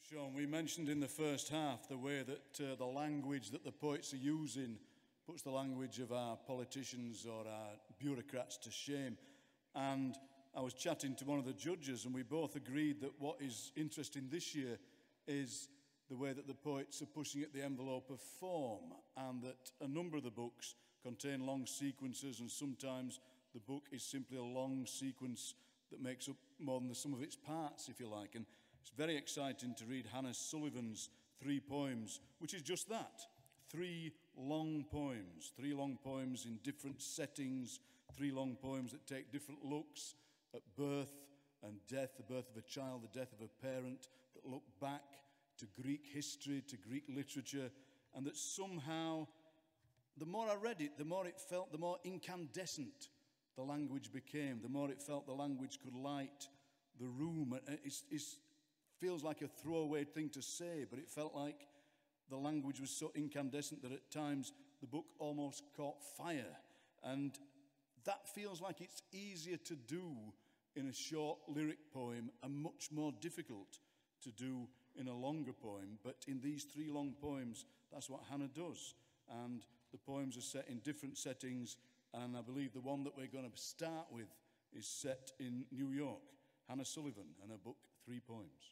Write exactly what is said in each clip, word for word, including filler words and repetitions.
Sean, we mentioned in the first half the way that uh, the language that the poets are using puts the language of our politicians or our bureaucrats to shame. And I was chatting to one of the judges, and we both agreed that what is interesting this year is the way that the poets are pushing at the envelope of form, and that a number of the books contain long sequences, and sometimes the book is simply a long sequence that makes up more than the sum of its parts, if you like. And it's very exciting to read Hannah Sullivan's three poems, which is just that. Three long poems, three long poems in different settings, three long poems that take different looks at birth and death, the birth of a child, the death of a parent, that look back to Greek history, to Greek literature, and that somehow, the more I read it, the more it felt, the more incandescent the language became, the more it felt the language could light the room. It feels like a throwaway thing to say, but it felt like the language was so incandescent that at times the book almost caught fire. And that feels like it's easier to do in a short lyric poem and much more difficult to do in a longer poem. But in these three long poems, that's what Hannah does. And the poems are set in different settings, and I believe the one that we're going to start with is set in New York. Hannah Sullivan and her book, Three Poems.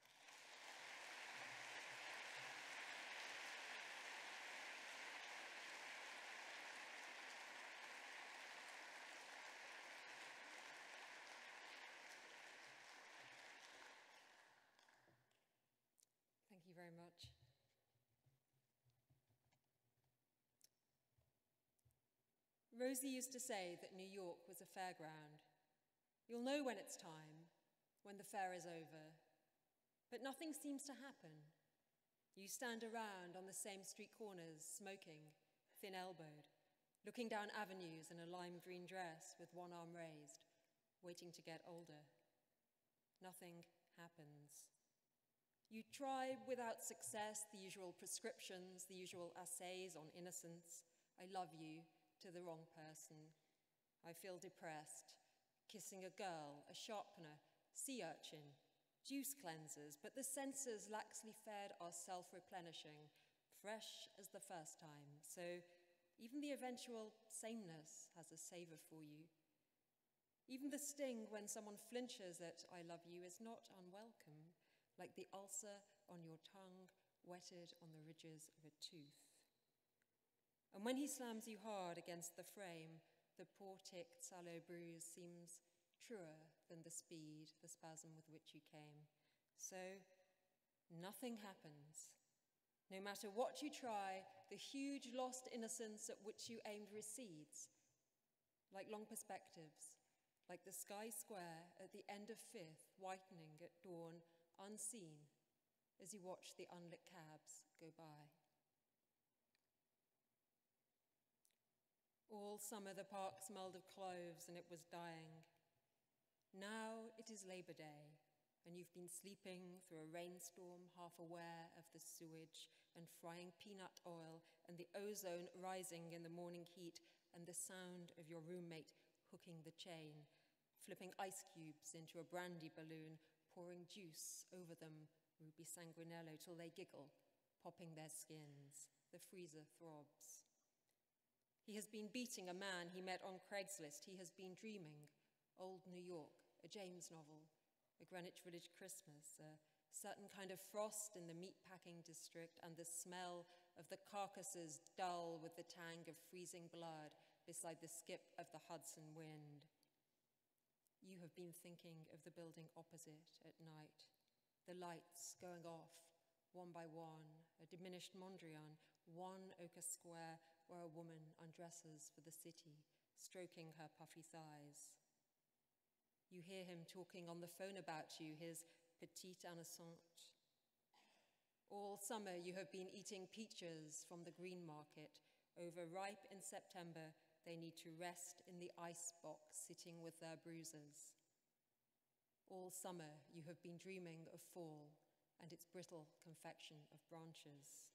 Thank you very much. Rosie used to say that New York was a fairground. You'll know when it's time, when the fair is over, but nothing seems to happen. You stand around on the same street corners, smoking, thin-elbowed, looking down avenues in a lime green dress with one arm raised, waiting to get older. Nothing happens. You try without success the usual prescriptions, the usual assays on innocence. I love you to the wrong person. I feel depressed. Kissing a girl, a sharpener, sea urchin, juice cleansers, but the senses laxly fed are self-replenishing, fresh as the first time. So even the eventual sameness has a savor for you. Even the sting when someone flinches at I love you is not unwelcome, like the ulcer on your tongue wetted on the ridges of a tooth. And when he slams you hard against the frame, the poor-ticked sallow bruise seems truer than the speed, the spasm with which you came. So nothing happens. No matter what you try, the huge lost innocence at which you aimed recedes, like long perspectives, like the sky square at the end of Fifth, whitening at dawn, unseen, as you watch the unlit cabs go by. All summer the park smelled of cloves and it was dying. Now it is Labor Day, and you've been sleeping through a rainstorm, half aware of the sewage and frying peanut oil and the ozone rising in the morning heat and the sound of your roommate hooking the chain, flipping ice cubes into a brandy balloon, pouring juice over them, ruby sanguinello, till they giggle, popping their skins. The freezer throbs. He has been beating a man he met on Craigslist. He has been dreaming. Old New York, a James novel, a Greenwich Village Christmas, a certain kind of frost in the meatpacking district, and the smell of the carcasses dull with the tang of freezing blood beside the skip of the Hudson wind. You have been thinking of the building opposite at night, the lights going off one by one, a diminished Mondrian, one ochre square where a woman undresses for the city, stroking her puffy thighs. You hear him talking on the phone about you, his petite innocente. All summer you have been eating peaches from the green market. Overripe in September, they need to rest in the ice box, sitting with their bruises. All summer you have been dreaming of fall and its brittle confection of branches.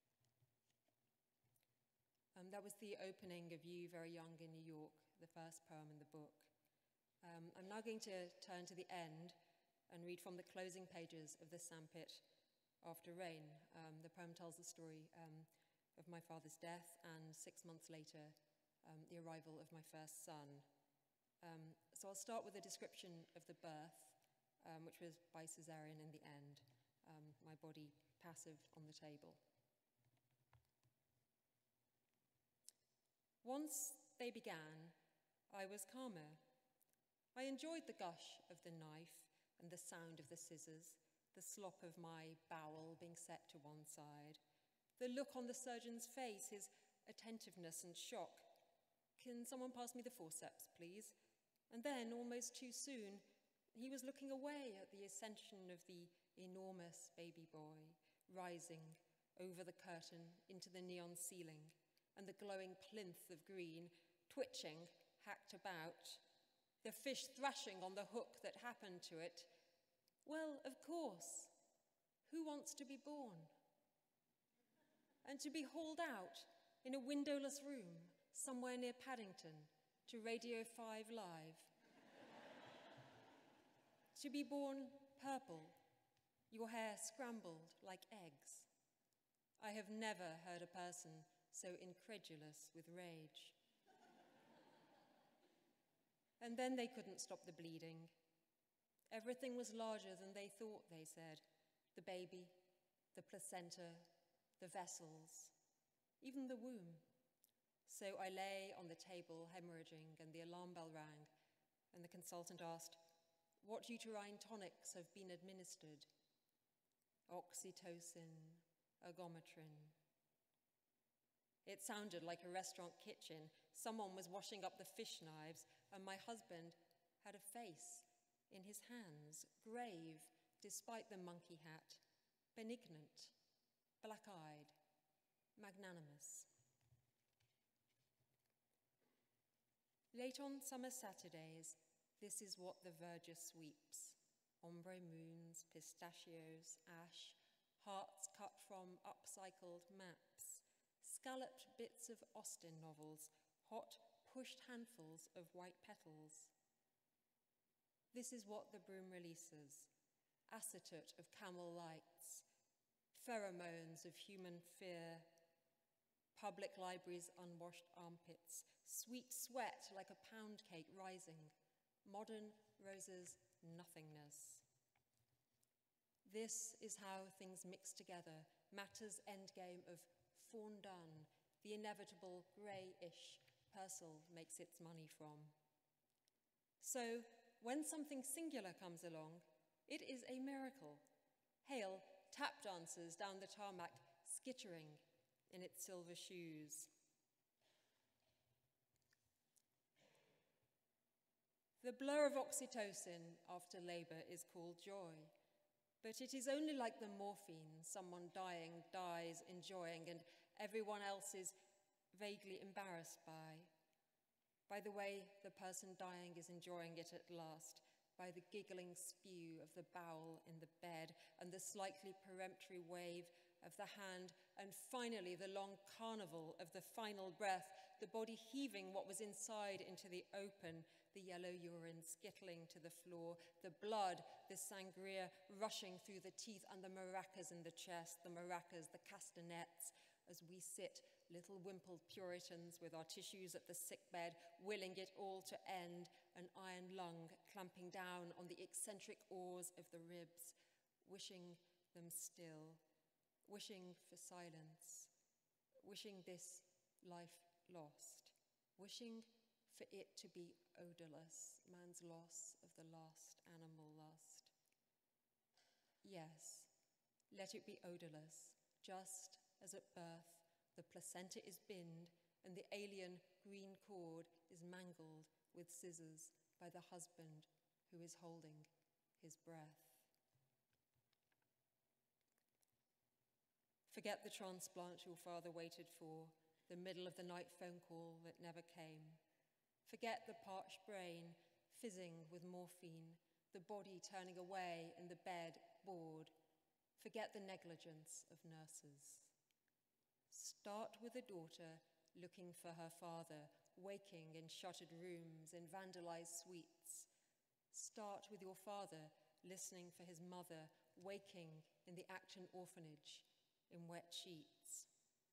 Um, that was the opening of You Very Young in New York, the first poem in the book. Um, I'm now going to turn to the end and read from the closing pages of the sandpit after rain. Um, the poem tells the story um, of my father's death and six months later, um, the arrival of my first son. Um, so I'll start with a description of the birth, um, which was by cesarean in the end, um, my body passive on the table. Once they began, I was calmer. I enjoyed the gush of the knife and the sound of the scissors, the slop of my bowel being set to one side, the look on the surgeon's face, his attentiveness and shock. "Can someone pass me the forceps, please?" And then, almost too soon, he was looking away at the ascension of the enormous baby boy, rising over the curtain into the neon ceiling, and the glowing plinth of green, twitching, hacked about, the fish thrashing on the hook that happened to it. Well, of course, who wants to be born? And to be hauled out in a windowless room somewhere near Paddington to Radio five Live. To be born purple, your hair scrambled like eggs. I have never heard a person so incredulous with rage. And then they couldn't stop the bleeding. Everything was larger than they thought, they said. The baby, the placenta, the vessels, even the womb. So I lay on the table hemorrhaging, and the alarm bell rang, and the consultant asked, "What uterine tonics have been administered?" Oxytocin, ergometrin. It sounded like a restaurant kitchen. Someone was washing up the fish knives, and my husband had a face in his hands, grave despite the monkey hat, benignant, black-eyed, magnanimous. Late on summer Saturdays, this is what the verger sweeps. Ombre moons, pistachios, ash, hearts cut from upcycled maps, scalloped bits of Austen novels, hot, pushed handfuls of white petals. This is what the broom releases. Acetate of camel lights, pheromones of human fear, public libraries' unwashed armpits, sweet sweat like a pound cake rising, modern Rosa's nothingness. This is how things mix together, matter's endgame of fawn done, the inevitable grey-ish Purcell makes its money from. So, when something singular comes along, it is a miracle. Hail, tap dancers down the tarmac, skittering in its silver shoes. The blur of oxytocin after labour is called joy, but it is only like the morphine someone dying dies enjoying and everyone else is vaguely embarrassed by. By the way the person dying is enjoying it at last, by the giggling spew of the bowel in the bed and the slightly peremptory wave of the hand, and finally the long carnival of the final breath, the body heaving what was inside into the open, the yellow urine skittling to the floor, the blood, the sangria rushing through the teeth, and the maracas in the chest, the maracas, the castanets, as we sit, little wimpled Puritans with our tissues at the sickbed, willing it all to end, an iron lung clamping down on the eccentric oars of the ribs, wishing them still, wishing for silence, wishing this life lost, wishing for it to be odorless, man's loss of the last animal lust. Yes, let it be odorless, just as at birth the placenta is binned and the alien green cord is mangled with scissors by the husband who is holding his breath. Forget the transplant your father waited for, the middle of the night phone call that never came. Forget the parched brain fizzing with morphine, the body turning away in the bed, bored. Forget the negligence of nurses. Start with a daughter looking for her father, waking in shuttered rooms, in vandalized suites. Start with your father listening for his mother, waking in the Acton orphanage in wet sheets.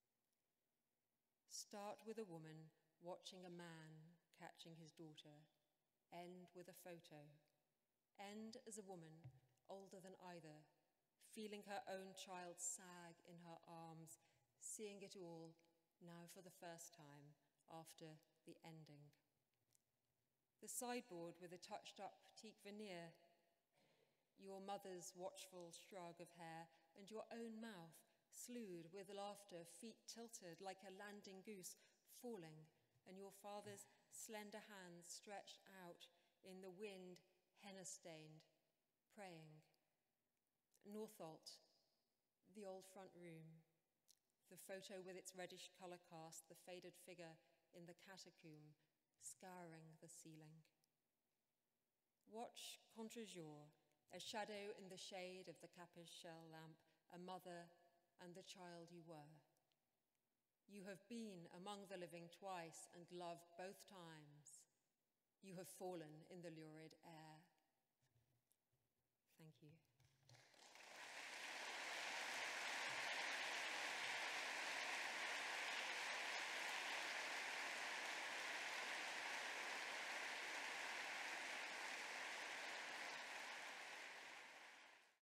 Start with a woman watching a man catching his daughter. End with a photo. End as a woman, older than either, feeling her own child sag in her arms, seeing it all, now for the first time, after the ending. The sideboard with a touched-up teak veneer, your mother's watchful shrug of hair, and your own mouth, slewed with laughter, feet tilted like a landing goose, falling, and your father's slender hands stretched out in the wind, henna-stained, praying. Northolt, the old front room, the photo with its reddish colour cast, the faded figure in the catacomb, scouring the ceiling. Watch contre-jour, a shadow in the shade of the capiz shell lamp, a mother and the child you were. You have been among the living twice and loved both times. You have fallen in the lurid air.